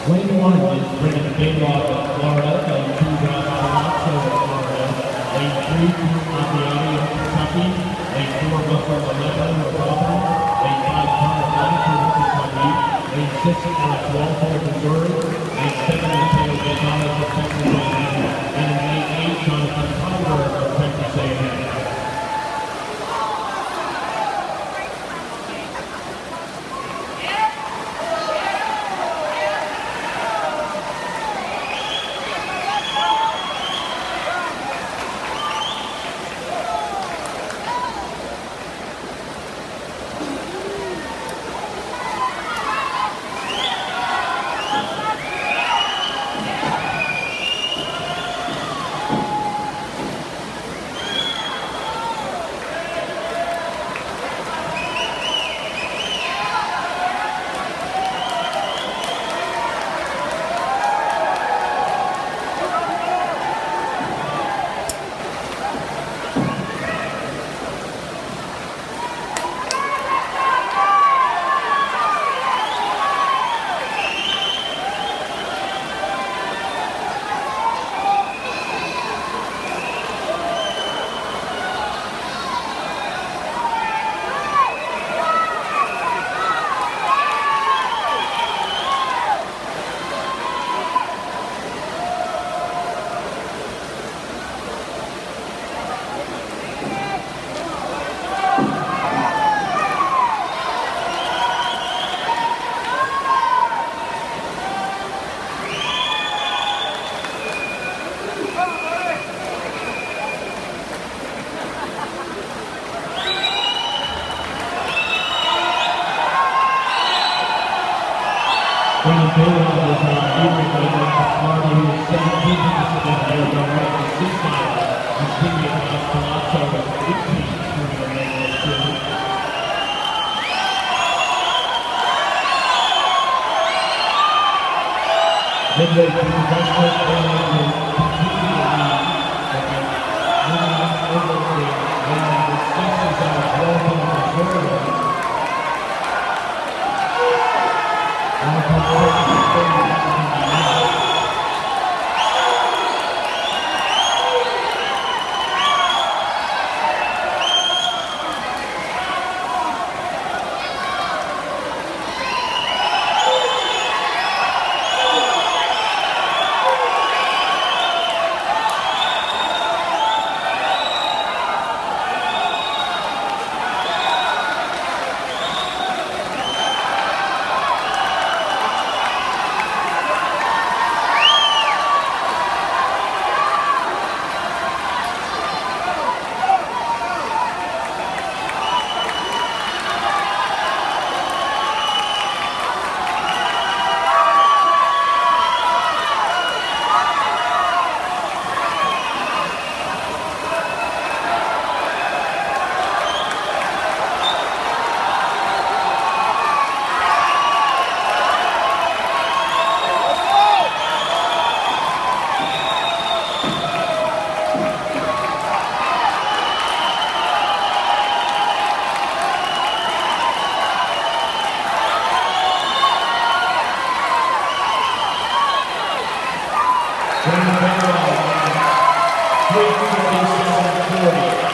Lane 1 is Brendan Baylock of Florida, Lane 2 Ross Palazzo of Florida, Lane 3 Abiani of Kentucky, Lane 4 Russell Maleta of Auburn, Lane 5 Connor Robinson of Kentucky, Lane 6 Alex Walter of Missouri, Lane 7 Mateo Gonzalez of Texas A&M, and in Lane 8 Jonathan Tybur of Texas A&M. Brendan Baylock is a junior member of Florida who is 17 minutes ago here, going right to 6 miles. His teammate Ross Palazzo is 18, moving to lane 2. Midway through the Westwood, Baylock will completely lead. Moving on over to lane number 6 is Alex Walter of Missouri. Brendan Baylock, 3:47:40.